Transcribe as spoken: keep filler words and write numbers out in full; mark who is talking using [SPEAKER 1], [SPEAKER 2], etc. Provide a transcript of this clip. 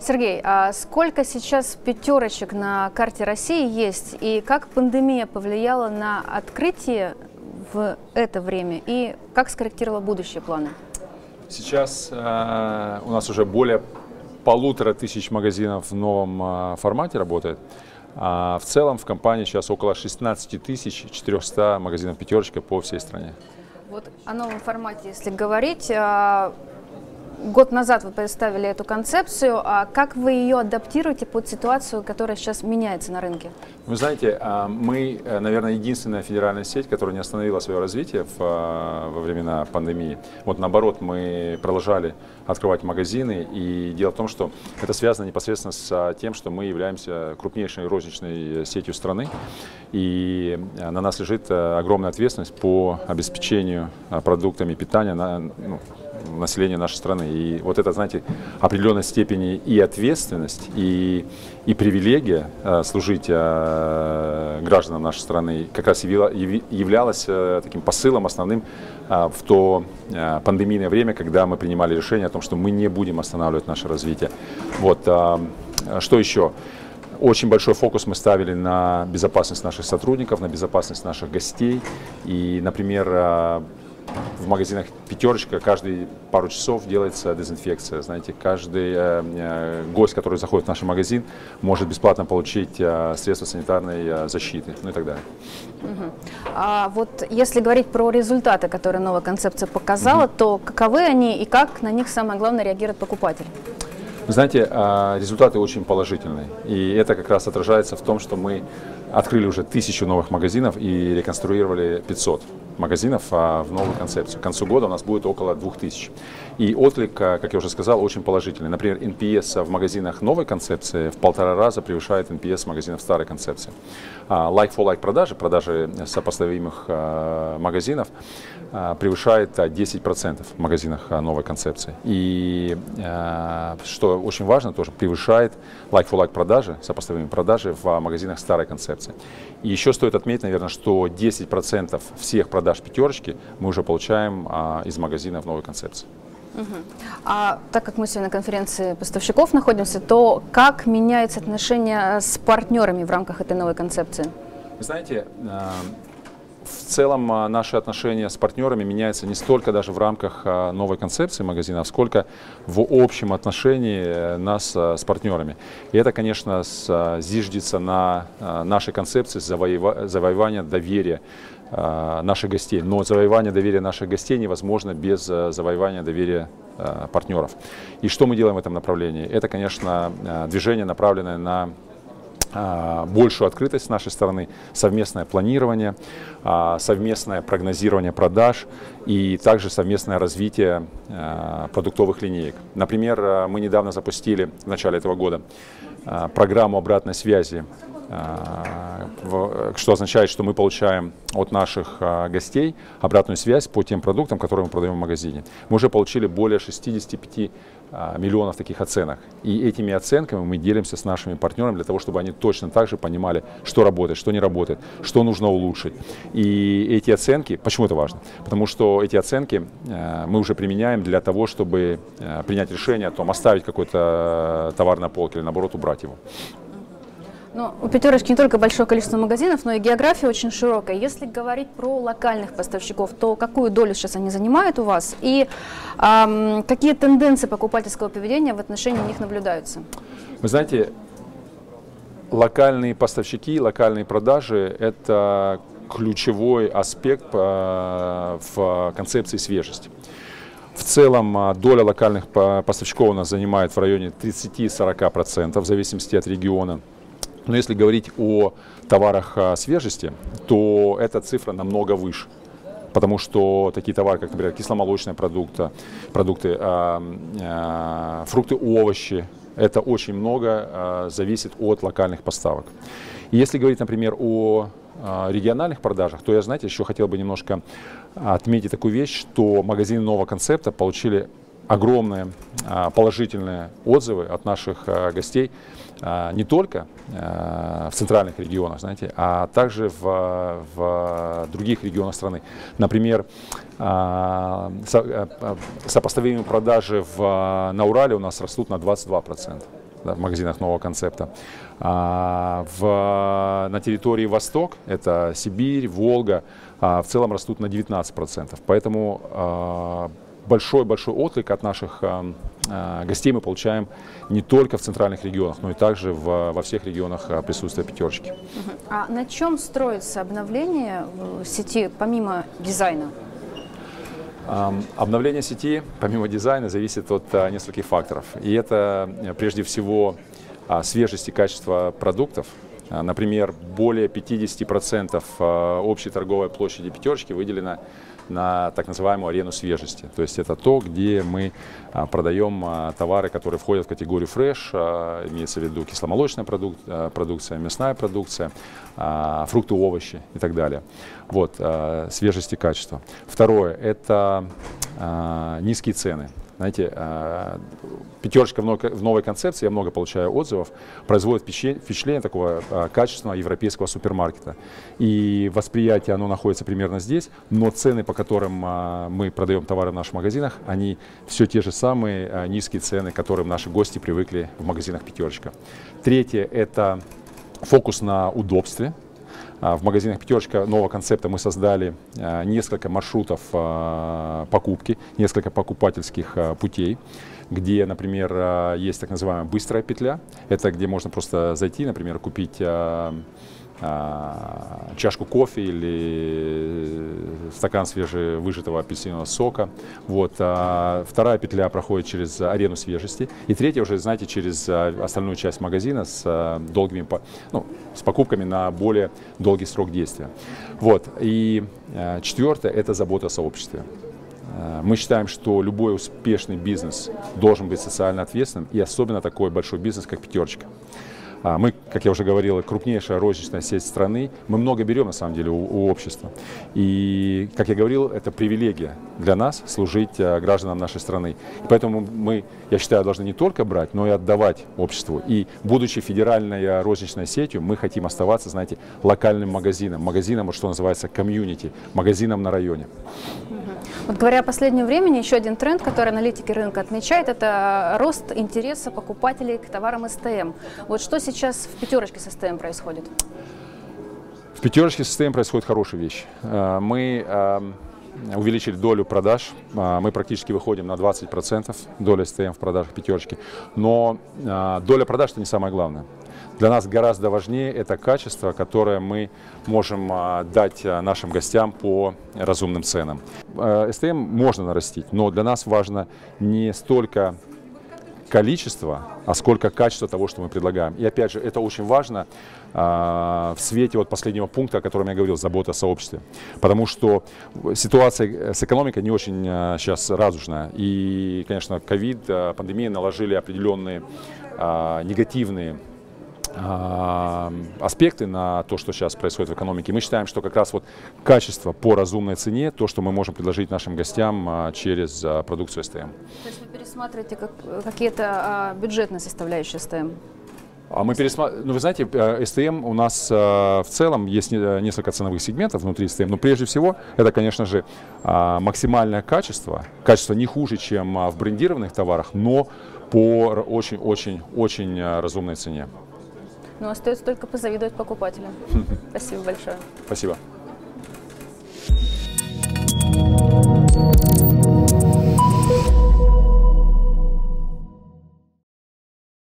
[SPEAKER 1] Сергей, а сколько сейчас пятерочек на карте России есть, и как пандемия повлияла на открытие в это время, и как скорректировала будущие планы?
[SPEAKER 2] Сейчас э, у нас уже более полутора тысяч магазинов в новом э, формате работает. А в целом в компании сейчас около шестнадцати тысяч четырёхсот магазинов «Пятерочка» по всей стране.
[SPEAKER 1] Вот о новом формате, если говорить, год назад вы представили эту концепцию, а как вы ее адаптируете под ситуацию, которая сейчас меняется на рынке?
[SPEAKER 2] Вы знаете, мы, наверное, единственная федеральная сеть, которая не остановила свое развитие в, во времена пандемии. Вот наоборот, мы продолжали открывать магазины, и дело в том, что это связано непосредственно с тем, что мы являемся крупнейшей розничной сетью страны, и на нас лежит огромная ответственность по обеспечению продуктами питания на, ну, населения нашей страны. И вот это, знаете, определенной степени и ответственность, и, и привилегия э, служить э, гражданам нашей страны как раз явила, являлась э, таким посылом основным э, в то э, пандемийное время, когда мы принимали решение о том, что мы не будем останавливать наше развитие. Вот, э, что еще? Очень большой фокус мы ставили на безопасность наших сотрудников, на безопасность наших гостей. И, например, э, в магазинах «Пятерочка» каждые пару часов делается дезинфекция. Знаете, каждый э, гость, который заходит в наш магазин, может бесплатно получить э, средства санитарной э, защиты, ну и так далее.
[SPEAKER 1] Угу. А вот если говорить про результаты, которые новая концепция показала, угу. то каковы они и как на них, самое главное, реагирует покупатель?
[SPEAKER 2] Вы знаете, э, результаты очень положительные. И это как раз отражается в том, что мы открыли уже тысячу новых магазинов и реконструировали пятьсот магазинов а, в новую концепцию. К концу года у нас будет около двух тысяч. И отклик, как я уже сказал, очень положительный. Например, эн пи эс в магазинах новой концепции в полтора раза превышает эн пи эс магазинов старой концепции. Like-for-like продажи, продажи сопоставимых а, магазинов а, превышает десять процентов в магазинах а, новой концепции. И а, что очень важно, тоже превышает like-for-like продажи, сопоставимые продажи в а, магазинах старой концепции. И еще стоит отметить, наверное, что десять процентов всех продаж «Пятерочки» мы уже получаем а, из магазинов новой концепции.
[SPEAKER 1] Угу. А так как мы сегодня на конференции поставщиков находимся, то как меняется отношение с партнерами в рамках этой новой концепции?
[SPEAKER 2] Вы знаете, в целом наши отношения с партнерами меняются не столько даже в рамках новой концепции магазина, сколько в общем отношении нас с партнерами. И это, конечно, зиждется на нашей концепции завоевания доверия наших гостей. Но завоевание доверия наших гостей невозможно без завоевания доверия партнеров. И что мы делаем в этом направлении? Это, конечно, движение, направленное на большую открытость с нашей стороны, совместное планирование, совместное прогнозирование продаж и также совместное развитие продуктовых линеек. Например, мы недавно запустили в начале этого года программу обратной связи, что означает, что мы получаем от наших гостей обратную связь по тем продуктам, которые мы продаем в магазине. Мы уже получили более шестидесяти пяти миллионов таких оценок. И этими оценками мы делимся с нашими партнерами для того, чтобы они точно так же понимали, что работает, что не работает, что нужно улучшить. И эти оценки, почему это важно? Потому что эти оценки мы уже применяем для того, чтобы принять решение о том, оставить какой-то товар на полке или наоборот убрать его.
[SPEAKER 1] Но у «Пятерочки» не только большое количество магазинов, но и география очень широкая. Если говорить про локальных поставщиков, то какую долю сейчас они занимают у вас? И эм, какие тенденции покупательского поведения в отношении них наблюдаются?
[SPEAKER 2] Вы знаете, локальные поставщики, локальные продажи – это ключевой аспект э, в концепции свежести. В целом доля локальных поставщиков у нас занимает в районе тридцати-сорока процентов в зависимости от региона. Но если говорить о товарах свежести, то эта цифра намного выше, потому что такие товары, как, например, кисломолочные продукты, продукты э, э, фрукты, овощи, это очень много э, зависит от локальных поставок. И если говорить, например, о э, региональных продажах, то я, знаете, еще хотел бы немножко отметить такую вещь, что магазины нового концепта получили огромные э, положительные отзывы от наших э, гостей, не только в центральных регионах, знаете, а также в, в других регионах страны. Например, сопоставимые продажи в, на Урале у нас растут на двадцать два процента. да, в магазинах нового концепта. А, в, на территории Восток, это Сибирь, Волга, а, в целом растут на девятнадцать процентов. Поэтому большой-большой отклик от наших а, а, гостей мы получаем не только в центральных регионах, но и также в, во всех регионах а, присутствия пятерочки.
[SPEAKER 1] А на чем строится обновление в сети помимо дизайна?
[SPEAKER 2] Обновление сети, помимо дизайна, зависит от а, нескольких факторов. И это, прежде всего, а, свежесть и качество продуктов. А, например, более пятидесяти процентов а, общей торговой площади пятерочки выделено на так называемую арену свежести. То есть это то, где мы а, продаем а, товары, которые входят в категорию фреш, а, имеется в виду кисломолочная продук, а, продукция, мясная продукция, а, фрукты, овощи и так далее. Вот, а, свежесть и качество. Второе – это а, низкие цены. Знаете, пятерочка в новой концепции, я много получаю отзывов, производит впечатление такого качественного европейского супермаркета. И восприятие, оно находится примерно здесь, но цены, по которым мы продаем товары в наших магазинах, они все те же самые низкие цены, к которым наши гости привыкли в магазинах пятерочка. Третье – это фокус на удобстве. В магазинах «Пятерочка» нового концепта мы создали несколько маршрутов покупки, несколько покупательских путей, где, например, есть так называемая быстрая петля. Это где можно просто зайти, например, купить чашку кофе или стакан свежевыжатого апельсинового сока. Вот. А вторая петля проходит через арену свежести. И третья уже, знаете, через остальную часть магазина с долгими, ну, с покупками на более долгий срок действия. Вот. И четвертое – это забота о сообществе. Мы считаем, что любой успешный бизнес должен быть социально ответственным, и особенно такой большой бизнес, как «Пятерочка». Мы, как я уже говорил, крупнейшая розничная сеть страны. Мы много берем, на самом деле, у, у общества. И, как я говорил, это привилегия для нас служить гражданам нашей страны. И поэтому мы, я считаю, должны не только брать, но и отдавать обществу. И, будучи федеральной розничной сетью, мы хотим оставаться, знаете, локальным магазином. Магазином, что называется, комьюнити, магазином на районе.
[SPEAKER 1] Вот говоря о последнем времени, еще один тренд, который аналитики рынка отмечают, это рост интереса покупателей к товарам эс тэ эм. Вот что сейчас в пятерочке с эс тэ эм происходит?
[SPEAKER 2] В пятерочке с эс тэ эм происходит хорошая вещь. Мы увеличили долю продаж, мы практически выходим на двадцать процентов доли эс тэ эм в продажах пятерочки, но доля продаж – это не самое главное. Для нас гораздо важнее это качество, которое мы можем дать нашим гостям по разумным ценам. эс тэ эм можно нарастить, но для нас важно не столько количество, а сколько качество того, что мы предлагаем. И опять же, это очень важно в свете вот последнего пункта, о котором я говорил, забота о сообществе. Потому что ситуация с экономикой не очень сейчас радужная. И, конечно, ковид, пандемия наложили определенные негативные аспекты на то, что сейчас происходит в экономике. Мы считаем, что как раз вот качество по разумной цене, то, что мы можем предложить нашим гостям через продукцию эс тэ эм.
[SPEAKER 1] То есть вы пересматриваете как, какие-то бюджетные составляющие эс тэ эм?
[SPEAKER 2] А мы пересматриваем, ну вы знаете, эс тэ эм у нас в целом есть несколько ценовых сегментов внутри эс тэ эм, но прежде всего это, конечно же, максимальное качество. Качество не хуже, чем в брендированных товарах, но по очень-очень-очень разумной цене.
[SPEAKER 1] Ну, остается только позавидовать покупателям. Спасибо большое.
[SPEAKER 2] Спасибо.